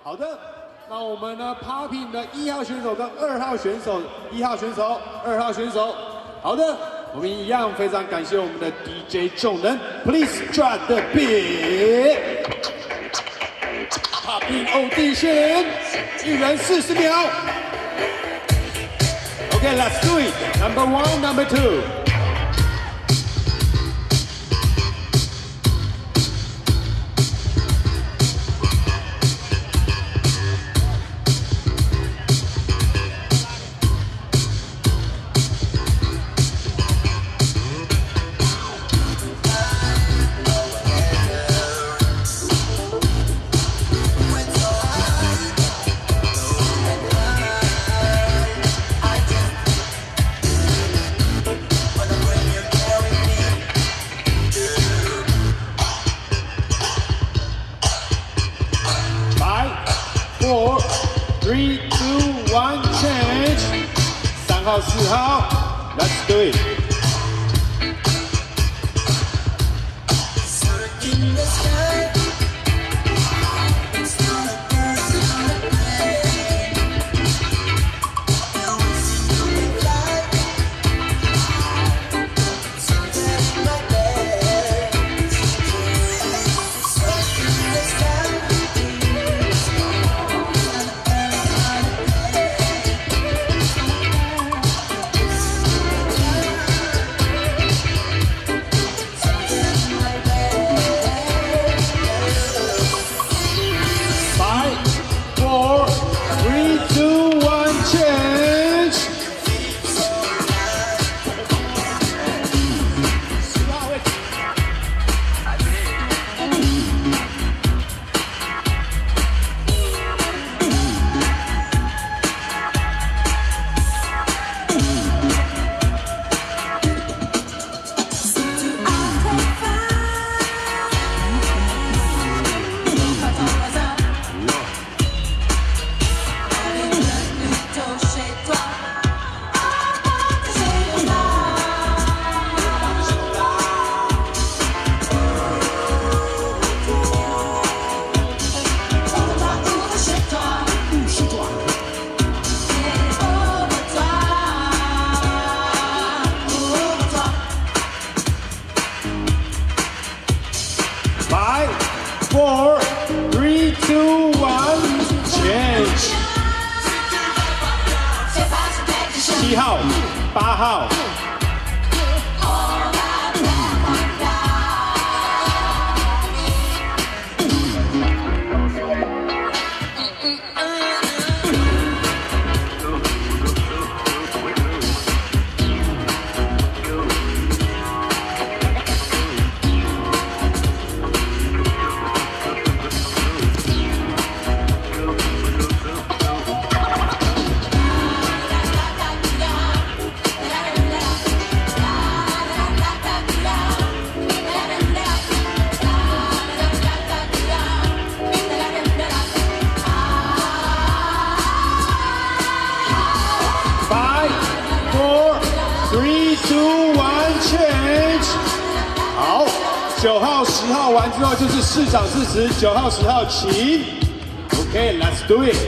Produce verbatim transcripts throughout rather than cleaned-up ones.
好的，那我们呢 ，Popping 的一号选手跟二号选手，一号选手、二号选手，好的，我们一样非常感谢我们的 D J 众人 ，Please drop the beat。Popping audition， 一人四十秒。Okay, let's do it. Number one, number two. Four, three, two, one, change. 三号、四号 ，Let's do it. Four, three, two, one, change. 七号、八号。Three, two, one, change。好，九号、十号完之后就是市场四十，九号、十号齐。OK, let's do it.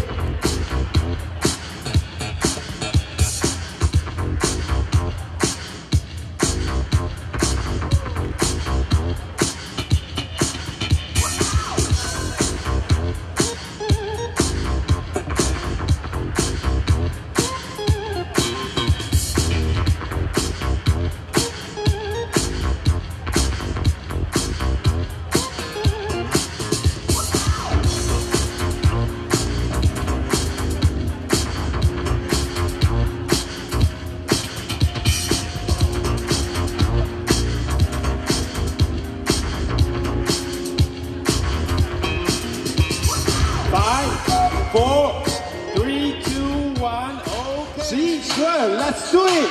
Four, three, two, one, OK. 十一、十二 ，Let's do it.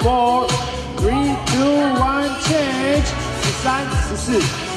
four, three, two, one, change. 十三、十四。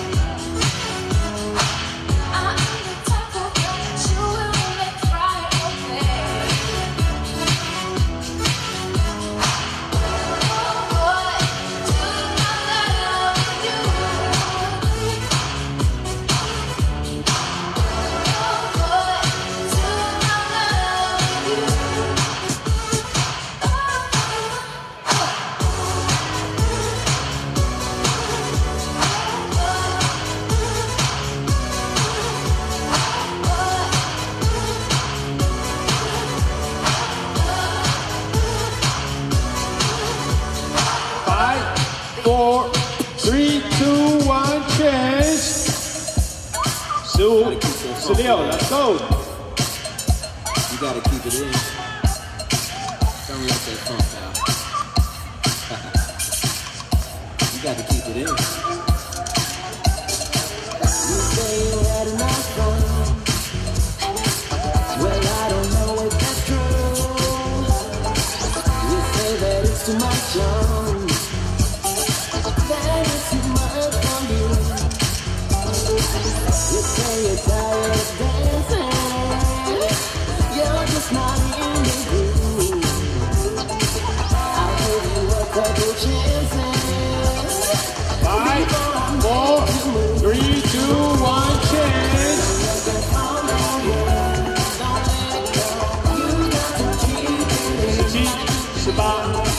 Four, three, two, one, change. 十五、十六 ，Let's go. You gotta keep it in. Don't let that funk out. You gotta keep it in. You say you had enough fun. Well, I don't know if that's true. You say that it's too much fun. That is too much for you. You say you're tired of dancing. You're just not in the groove. I'll give you a couple chances. Five, four, three, two, one, change. 十七、十八。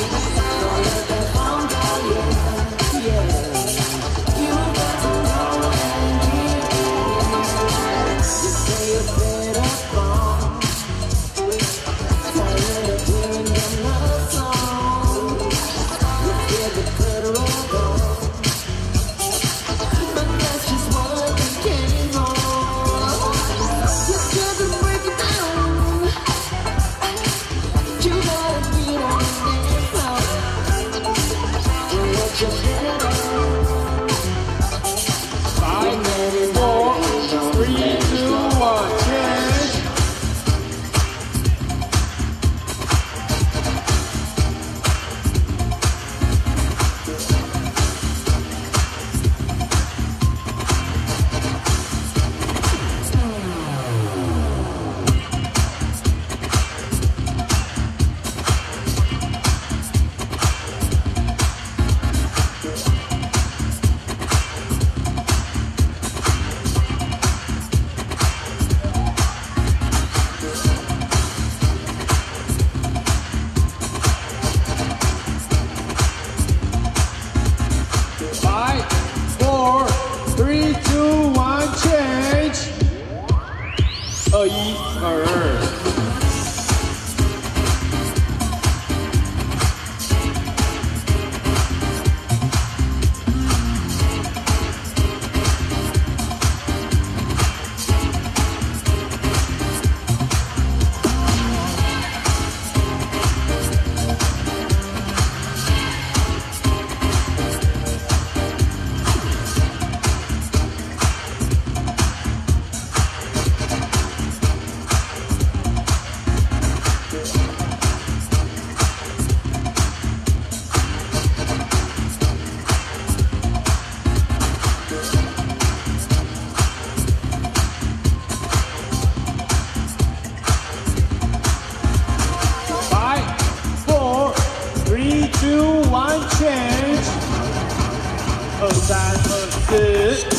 二一二二。Two one change， 二三二四。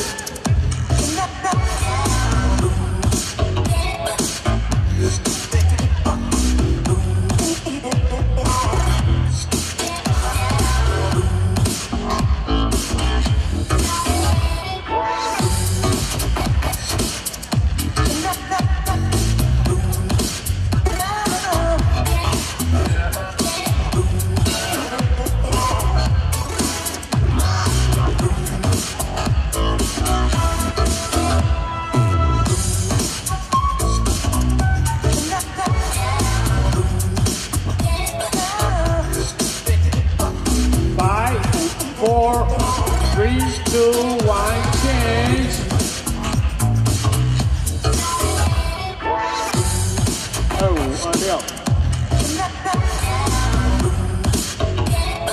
Four, three, two, one, change. 二五二六。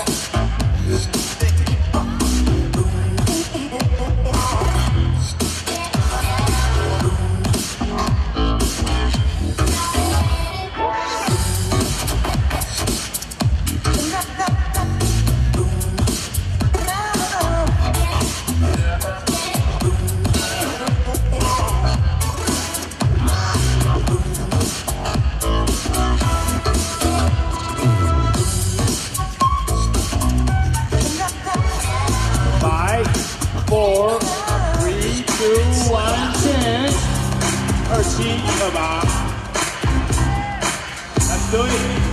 了吧 ？Let's do it。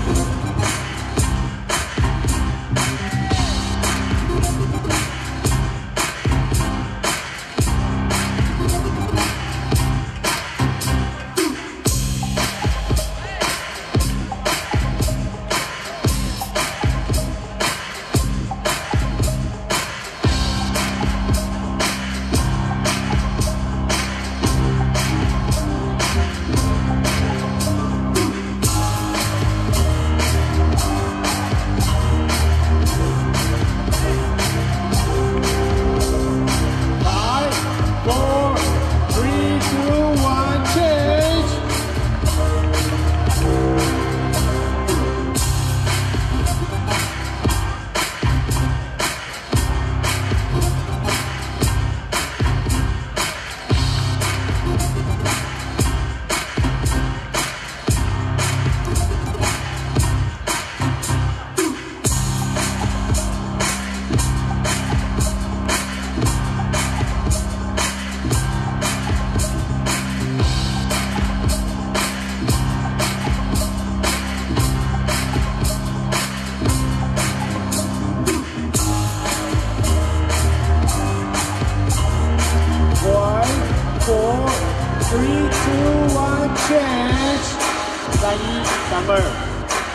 four, three, two, one, change。三一，三二。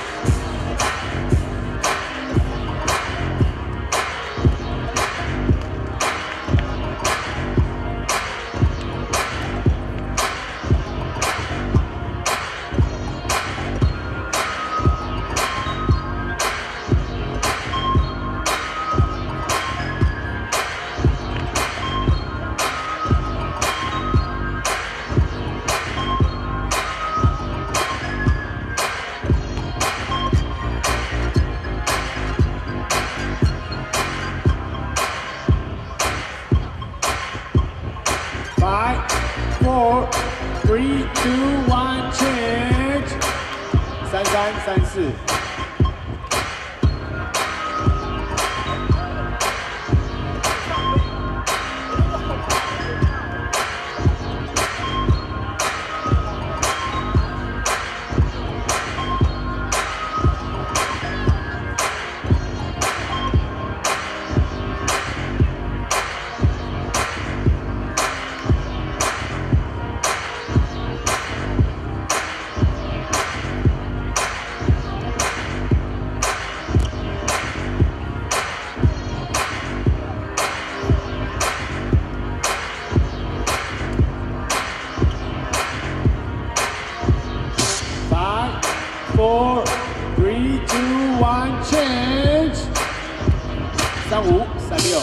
Five, four, three, two, one, change。三三三四。Four, three, two, one, change。三五，三六。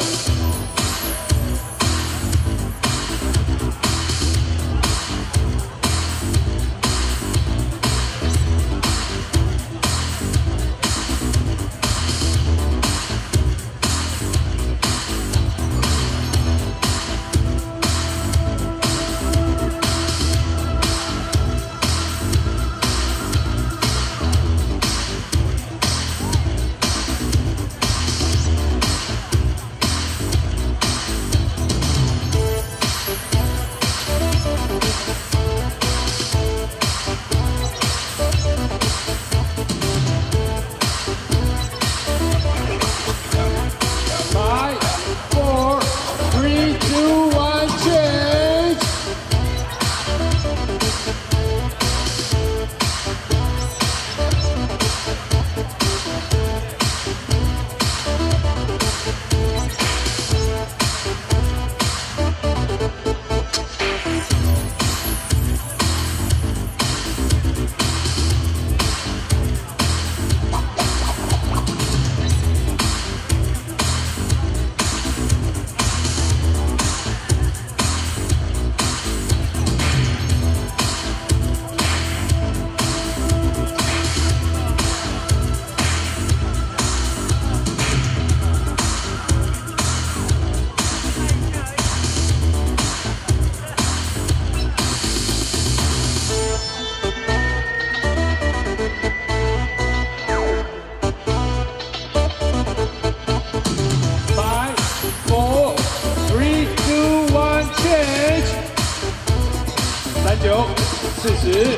四十。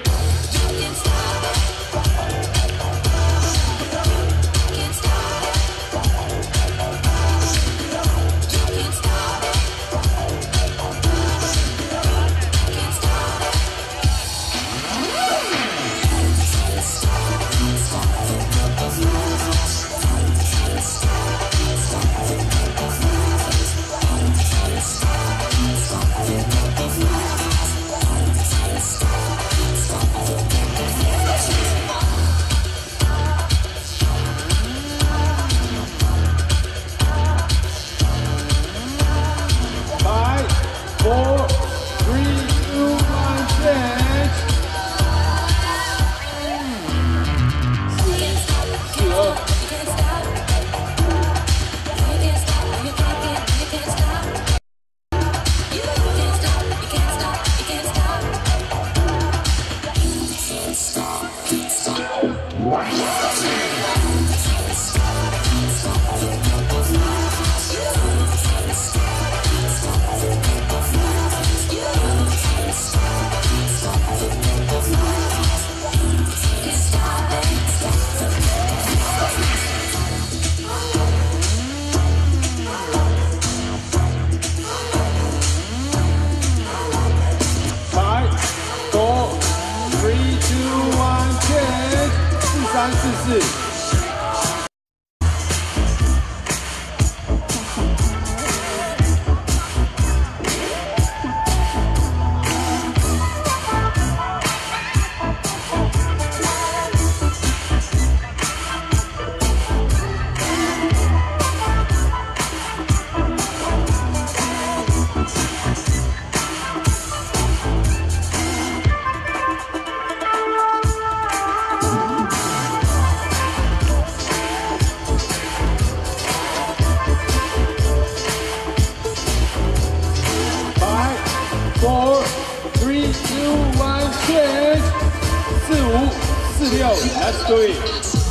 三四四。Four, three, two, one, change. 四五四六 ，Let's do it.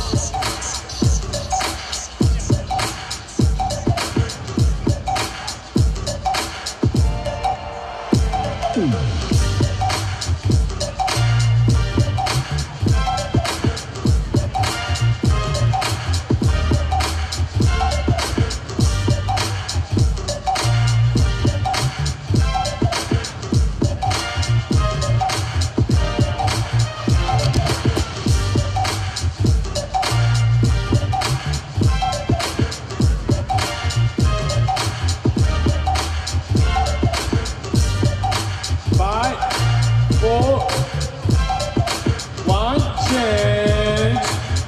Four, one, change.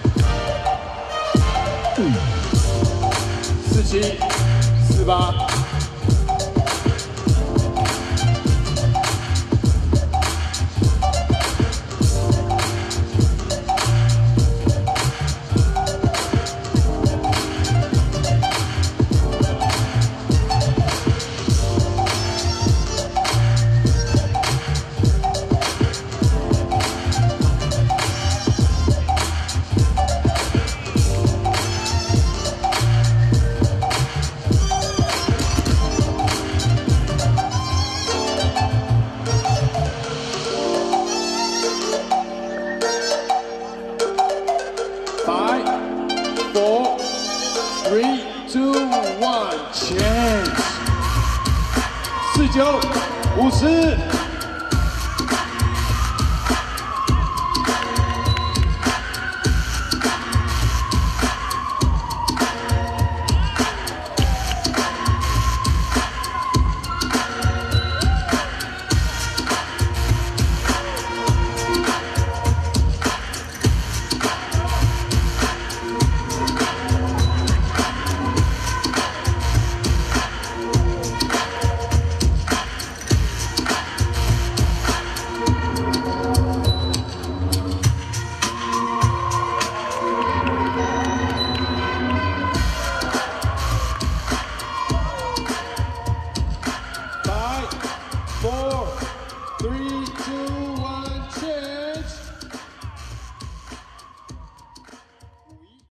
四七，四八。Four, three, two, one, change. 四九五十。